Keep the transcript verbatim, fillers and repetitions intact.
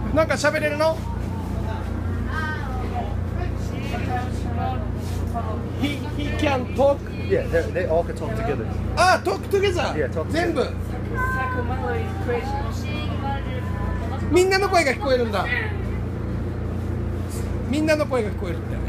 なんか喋れるの He, he can talk. Yeah, they, they all can talk together. あ、talk together. Yeah, talk together. 全部。みんなの声が聞こえるんだ。みんなの声が聞こえるって。